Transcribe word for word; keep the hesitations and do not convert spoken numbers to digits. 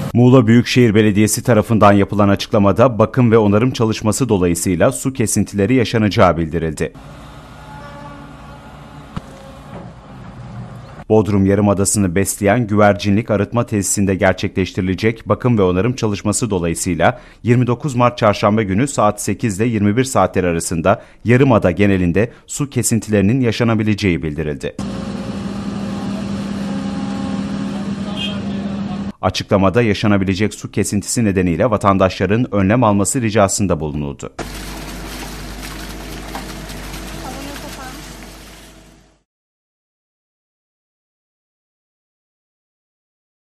Muğla Büyükşehir Belediyesi tarafından yapılan açıklamada bakım ve onarım çalışması dolayısıyla su kesintileri yaşanacağı bildirildi. Bodrum Yarımadası'nı besleyen güvercinlik arıtma tesisinde gerçekleştirilecek bakım ve onarım çalışması dolayısıyla yirmi dokuz Mart Çarşamba günü saat sekiz ile yirmi bir saatler arasında Yarımada genelinde su kesintilerinin yaşanabileceği bildirildi. Açıklamada yaşanabilecek su kesintisi nedeniyle vatandaşların önlem alması ricasında bulunuldu.